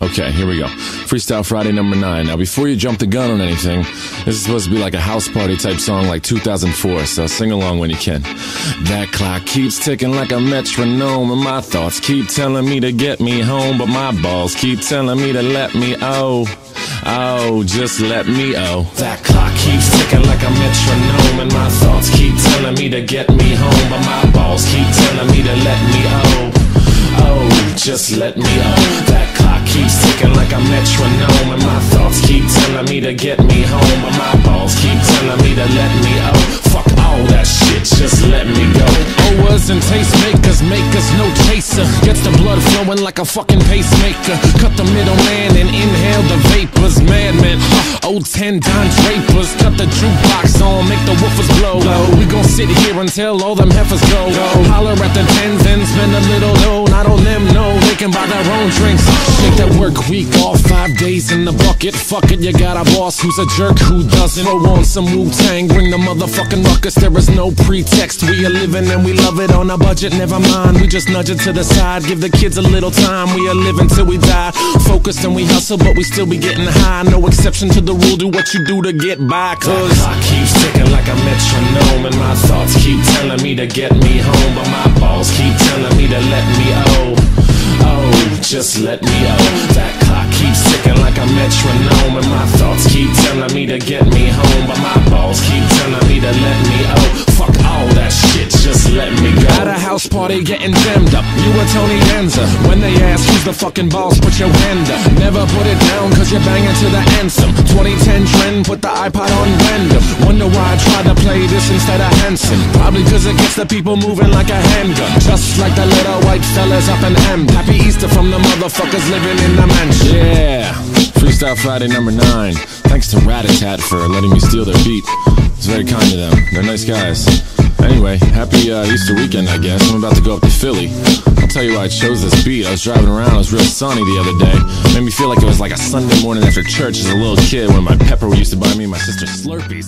Okay, here we go. Freestyle Friday number 9. Now, before you jump the gun on anything, this is supposed to be like a house party type song like 2004, so sing along when you can. That clock keeps ticking like a metronome, and my thoughts keep telling me to get me home, but my balls keep telling me to let me just let me That clock keeps ticking like a metronome, and my thoughts keep telling me to get me home, but my balls keep telling me to let me just let me That clock keeps ticking like a metronome, and my thoughts keep telling me to get me home, but my balls keep telling me to let me Fuck all that shit, just let me go. Owers and tastemakers make us no chaser. Gets the blood flowing like a fucking pacemaker. Cut the middleman and inhale the vapors. Madman, old 10 Don Drapers. Cut the jukebox on, make the woofers blow. We gon' sit here until all them heifers go. Holler at the tens and spend a little dough. Not on them, no, they can buy their own drinks. Take that work week off, 5 days in the bucket. Fuck it, you got a boss who's a jerk who doesn't. Throw on some Wu-Tang, bring the motherfucking ruckus. There is no pretext, we are living and we love it on a budget. Never mind, we just nudge it to the side. Give the kids a little time, we are living till we die. Focused and we hustle, but we still be getting high. No exception to the rule, do what you do to get by. Cause the clock keeps ticking like a metronome, and my thoughts keep telling me to get me home, but my balls keep telling me to let me just let me That clock keeps ticking like a metronome, and my thoughts keep telling me to get me home, but my balls keep telling me to let me Fuck all that shit, just let me go. At a house party getting jammed up, you and Tony Danza. When they ask who's the fucking boss, put your hand up. Never put it down cause you're banging to the anthem. 2010 trend, put the iPod on random. Wonder why I tried to play this instead of Hanson. Probably cause it gets the people moving like a handgun. Just like the little white fellas up in M. Happy Easter from the motherfuckers living in the mansion. Yeah, Freestyle Friday number 9. Thanks to Rat-a-tat for letting me steal their beat. It's very kind of them, they're nice guys. Anyway, happy Easter weekend, I guess. I'm about to go up to Philly. I'll tell you why I chose this beat. I was driving around, it was real sunny the other day. Made me feel like it was like a Sunday morning after church as a little kid when my pepper used to buy me and my sister Slurpees.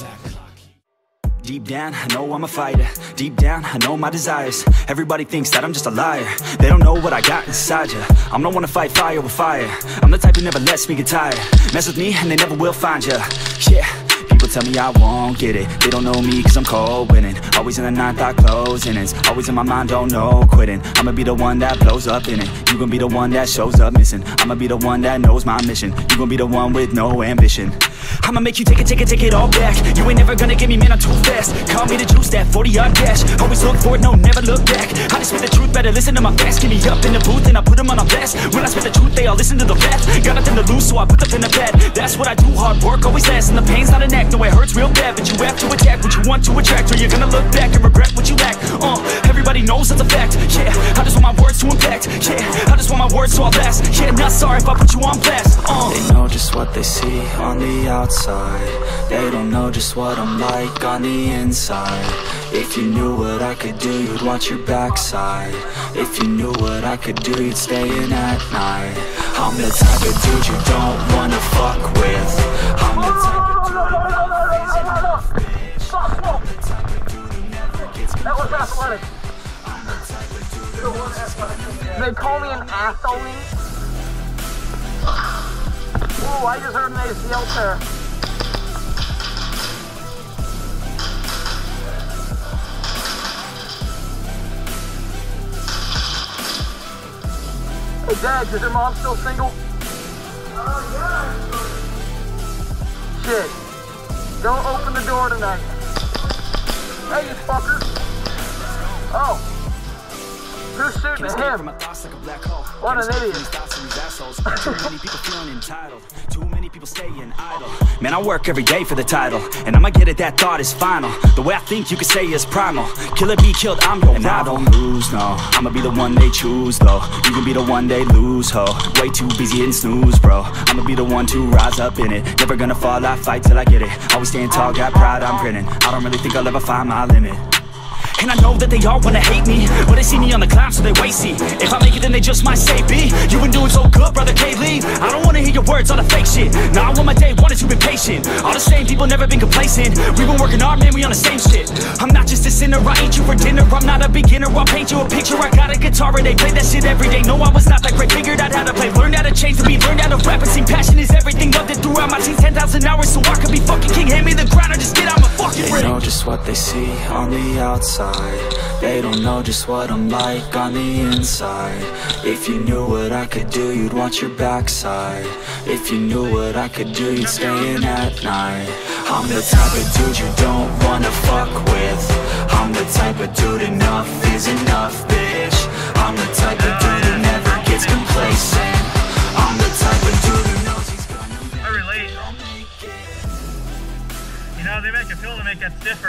Deep down, I know I'm a fighter. Deep down, I know my desires. Everybody thinks that I'm just a liar. They don't know what I got inside ya. I'm the one to fight fire with fire. I'm the type who never lets me get tired. Mess with me and they never will find ya. Yeah. People tell me I won't get it. They don't know me cause I'm cold winning. Always in the 9th, I closing. It's always in my mind, don't know quitting. I'ma be the one that blows up in it. You gon' be the one that shows up missing. I'ma be the one that knows my mission. You gon' be the one with no ambition. I'ma make you take it all back. You ain't never gonna get me, man, I'm too fast. Call me the juice, that 40-yard dash. Always look forward, no, never look back. I just spit the truth, better listen to my facts. Get me up in the booth and I put them on a blast. When I spit the truth, they all listen to the facts. Got nothing to lose, so I put the pen to bed. That's what I do, hard work always lasts. And the pain's not an act, no, it hurts real bad. But you have to attack what you want to attract, or you're gonna look back and regret what you lack. Everybody knows that's a fact. Yeah, I just want my words to impact. Yeah, I just want my words to all last. Yeah, not sorry if I put you on blast. They know just what they see on the outside. They don't know just what I'm like on the inside. If you knew what I could do, you'd watch your backside. If you knew what I could do, you'd stay in at night. I'm the type of dude you don't wanna fuck with. I'm the type of dude who never is enough, bitch. I'm the type of dude who never gets confused. That was athletic. I'm the type of dude who never gets confused. They call me an athlete. Ooh, I just heard an ACL tear. Hey, Dags, is your mom still single? Yeah. Shit. Don't open the door tonight. Hey, you fucker. Oh. Who's shooting at him? What an idiot. Too many people feeling entitled. Too many people staying idle. Man, I work every day for the title, and I'ma get it, that thought is final. The way I think you could say is primal. Kill it, be killed, I'm your and rival. I don't lose, no. I'ma be the one they choose, though. You can be the one they lose, ho. Way too busy hitting snooze, bro. I'ma be the one to rise up in it. Never gonna fall, I fight till I get it. Always staying tall, got pride, I'm grinning. I don't really think I'll ever find my limit. And I know that they all wanna hate me, but they see me on the climb, so they wait, see. If I make it, then they just might say, B, you been doing so good, brother K-Lee. I don't wanna hear your words, all the fake shit. Now I want my day one is you've been patient. All the same people, never been complacent. We been working hard, man, we on the same shit. I'm not just a sinner, I eat you for dinner. I'm not a beginner, I'll paint you a picture. I got a guitar and they play that shit every day. No, I was not that great, figured out how to play. Learned how to change to be outside. They don't know just what I'm like on the inside. If you knew what I could do, you'd watch your backside. If you knew what I could do, you'd stay in at night. I'm the type of dude you don't wanna fuck with. I'm the type of dude enough is enough, bitch. I'm the type of dude who never gets complacent. I'm the type of dude who knows he's gonna make it. I relate. You know, they make a pill to make that stiffer.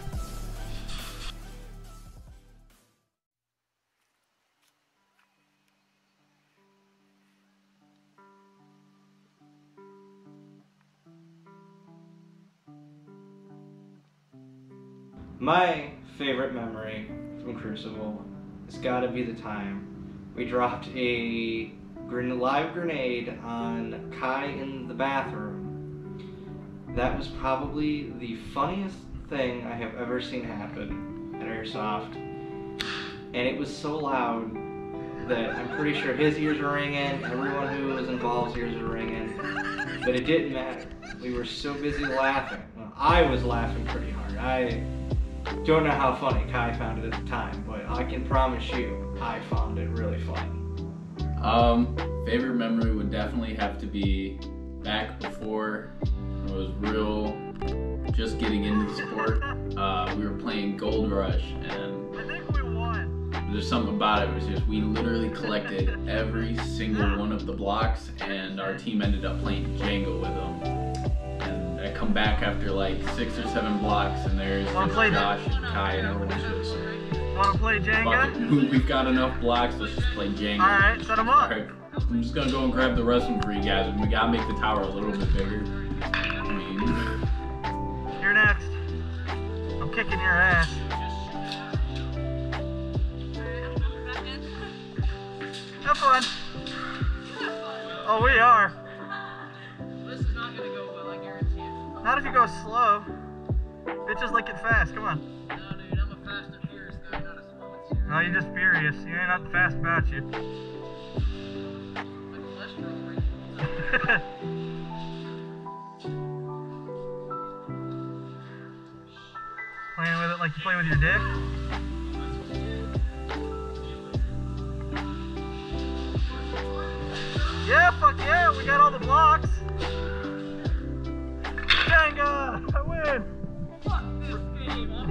My favorite memory from Crucible has got to be the time we dropped a live grenade on Kai in the bathroom. That was probably the funniest thing I have ever seen happen at Airsoft. And it was so loud that I'm pretty sure his ears were ringing, everyone who was involved's ears were ringing, but it didn't matter. We were so busy laughing. Well, I was laughing pretty hard. I don't know how funny Kai found it at the time, but I can promise you I found it really funny. Favorite memory would definitely have to be back before I was just getting into the sport. We were playing Gold Rush, and I think we won. there's something about it. It was just, we literally collected every single one of the blocks, and our team ended up playing Jenga with them. And I come back after like 6 or 7 blocks, and there's just Josh and Kai, and everyone's just, Wanna play Jenga? we've got enough blocks, let's just play Jenga. Alright, set them up. Alright, I'm just gonna go and grab the rest of them for you guys, and we gotta make the tower a little bit bigger. I mean, You're next. I'm kicking your ass. Have fun. Oh, we are. This is not gonna go well, I guarantee it. Not if you go slow. Bitches like it fast. Come on. No, dude, I'm a fast and furious guy, not a slow and serious. No, you're just furious. You ain't nothing fast about you. My cholesterol rate. Playing with it like you play with your dick. Yeah, fuck yeah, we got all the blocks. Jenga, I win. Fuck this game, huh?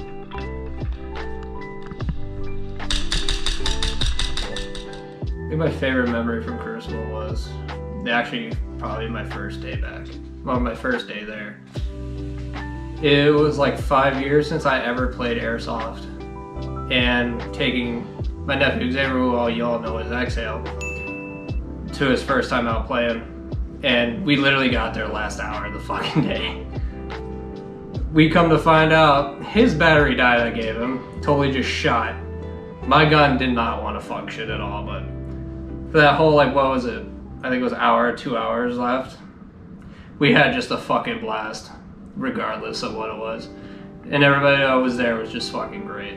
I think my favorite memory from Crucible was actually probably my first day back. Well, my first day there. It was like 5 years since I ever played Airsoft. And taking my nephew Xavier, who all y'all know as Exhale, to his first time out playing. And we literally got there last hour of the fucking day. We come to find out his battery died I gave him totally just shot. My gun did not want to function at all, but for that whole, like, what was it? I think it was an hour, 2 hours left. We had just a fucking blast, regardless of what it was. And everybody that was there was just fucking great.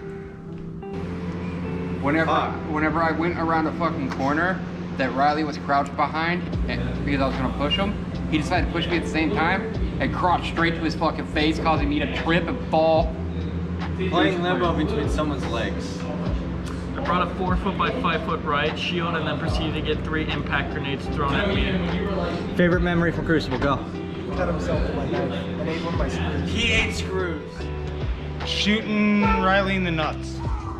Whenever I went around a fucking corner that Riley was crouched behind, and because I was gonna push him, he decided to push me at the same time and crouched straight to his fucking face, causing me to trip and fall. Playing limbo between someone's legs. I brought a 4 foot by 5 foot riot shield and then proceeded to get 3 impact grenades thrown at me. Favorite memory from Crucible, go. Cut himself with my knife and ate one of my screws. He ate screws. Shooting Riley in the nuts.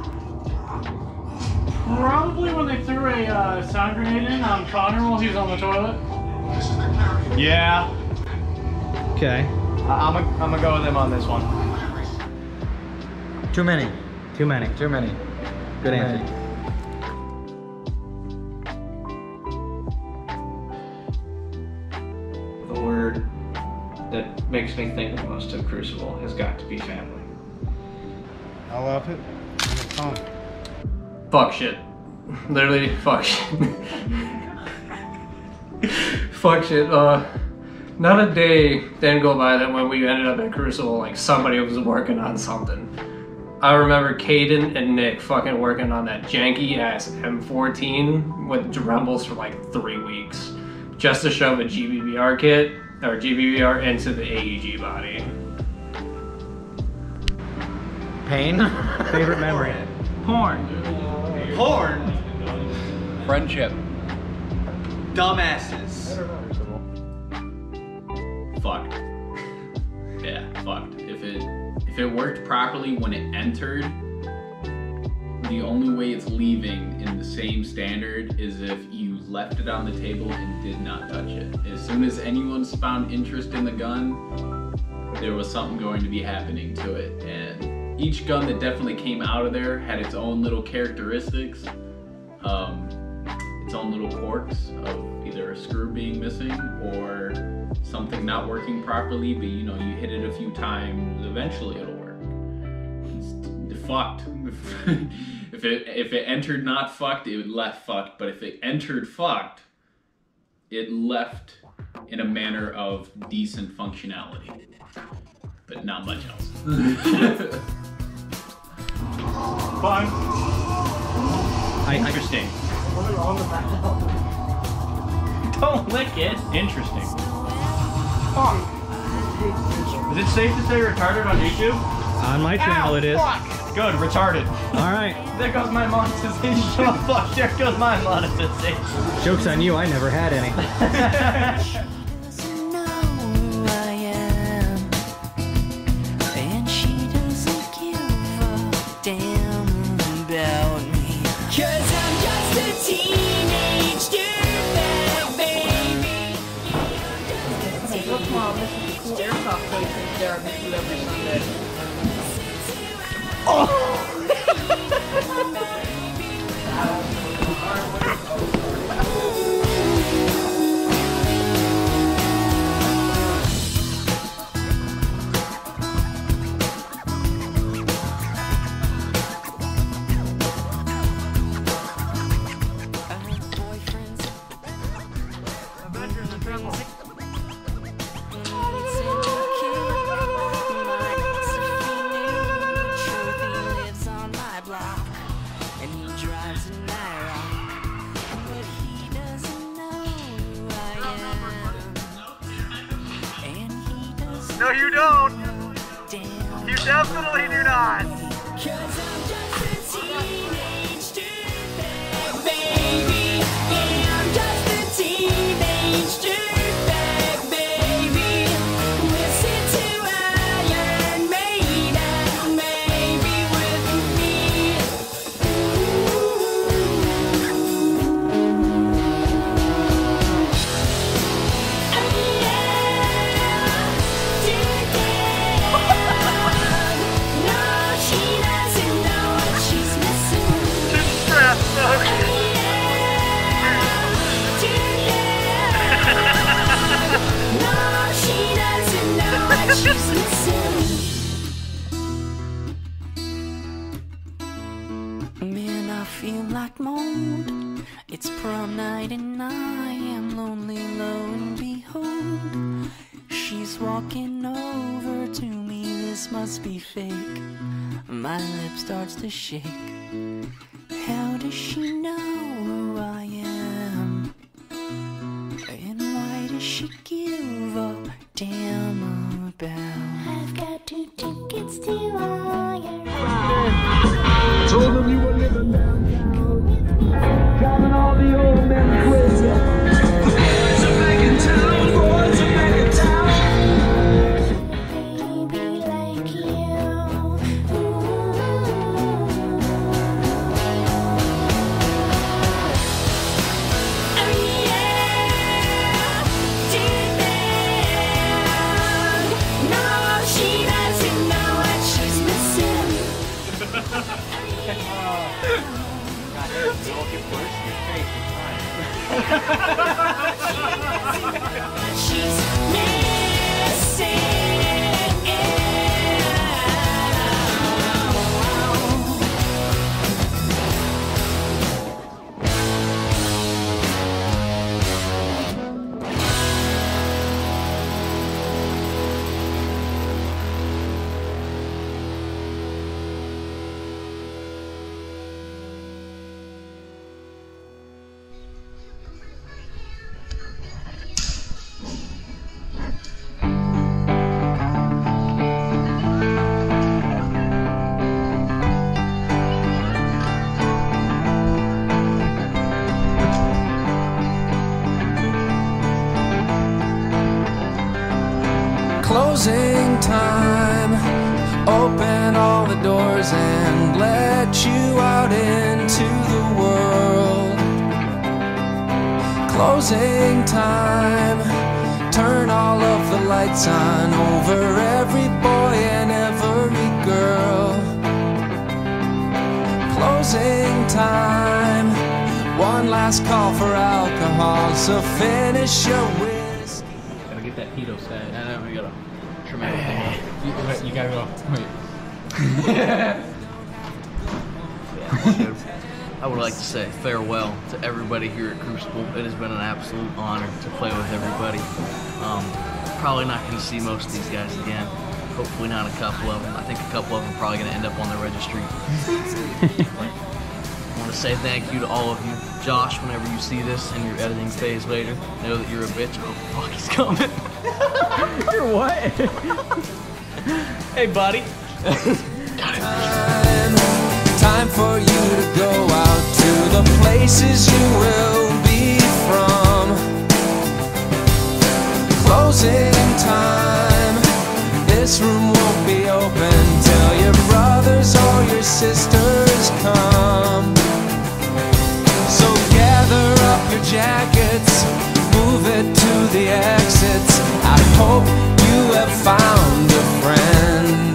Probably when they threw a sound grenade in on Connor while he was on the toilet. Yeah. Okay. I'm gonna go with him on this one. Too many. Too many. Too many. Good answer. The word that makes me think the most of Crucible has got to be family. I love it. It's fun. Fuck shit. Literally, fuck shit. Fuck shit. Not a day didn't go by that when we ended up at Crucible, like somebody was working on something. I remember Caden and Nick fucking working on that janky ass M14 with Drembles for like 3 weeks just to shove a GBBR kit or GBBR into the AEG body. Pain. Favorite memory. Porn. Porn. Friendship. Dumbasses. Fucked. Yeah, fucked. If it worked properly when it entered, the only way it's leaving in the same standard is if you left it on the table and did not touch it. As soon as anyone's found interest in the gun, there was something going to be happening to it. And each gun that definitely came out of there had its own little characteristics, its own little quirks of either a screw being missing or something not working properly, but you know, you hit it a few times, eventually it'll work. It's fucked. If it entered not fucked, it left fucked, but if it entered fucked, it left in a manner of decent functionality, but not much else. Fun. Interesting. Don't lick it. Interesting. Is it safe to say retarded on YouTube? On my channel it is. Fuck. Good, retarded. All right. There goes my monetization. Oh fuck, there goes my monetization. Joke's on you, I never had any. Look, Mom, this is the cool airsoft place there I miss you every Sunday. No, you don't. You definitely do not. Man, I feel like mold. It's prom night and I am lonely, lo and behold. She's walking over to me, this must be fake. My lip starts to shake. How does she know who I am? And why does she give a damn about? I've got 2 tickets to Ireland. Told them you were living downtown, driving all the old men crazy. Boys are back in town, boys are back in town. Baby like you. Oh yeah, deep down. No, she doesn't know what she's missing. She's missing. Closing time. Open all the doors and let you out into the world. Closing time. Turn all of the lights on over every boy and every girl. Closing time. One last call for alcohol, so finish your whiskey. Gotta get that pedo set. And then we gotta trim everything up. You gotta go. Wait. I would like to say farewell to everybody here at Crucible. It has been an absolute honor to play with everybody. Probably not going to see most of these guys again. Hopefully not a couple of them. I think a couple of them are probably going to end up on the registry. I want to say thank you to all of you. Josh, whenever you see this in your editing phase later, know that you're a bitch. Oh, fuck, he's coming. You're what? Hey, buddy. Time for you to go out to the places you will be from. Closing time. This room won't be open till your brothers or your sisters come. So gather up your jackets, move it to the exits. I hope you have found a friend.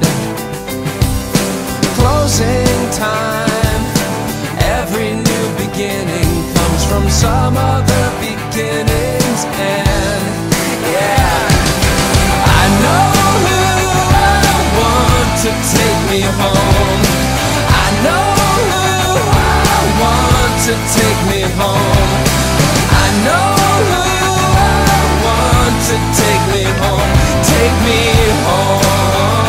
Closing time. Every new beginning comes from some other beginning's end. Yeah, I know who I want to take me home. I know who I want to take me home. I know who I want to take me home. Take me home.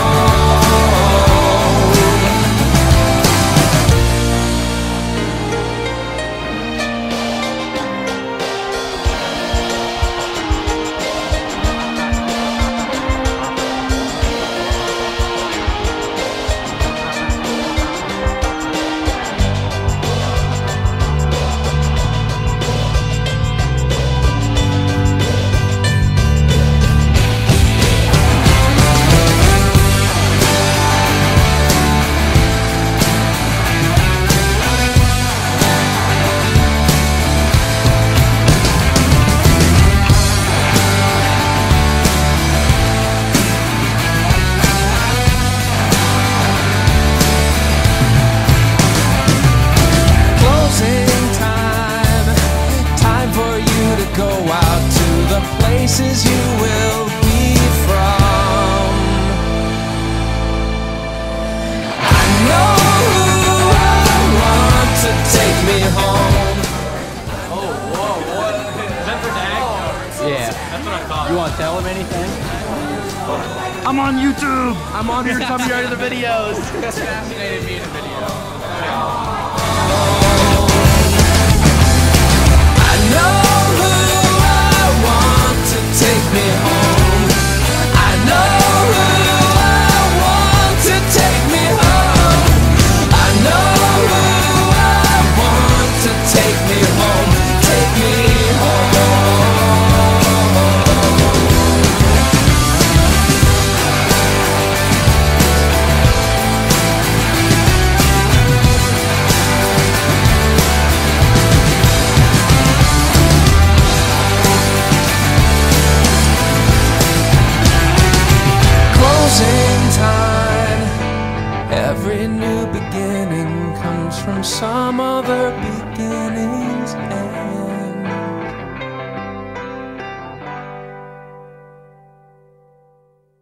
Places you will be from. I know who I want to take me home. Oh, whoa, what? Is that for Dags? Yeah. That's what I thought. You want to tell him anything? I'm on YouTube! I'm on here to tell me the videos. Fascinated me in a video. I know who I want to take me home. I know who I want to take me home. I know who I want to take me home. Take me home. Closing time. Every new beginning comes from some other beginning's end.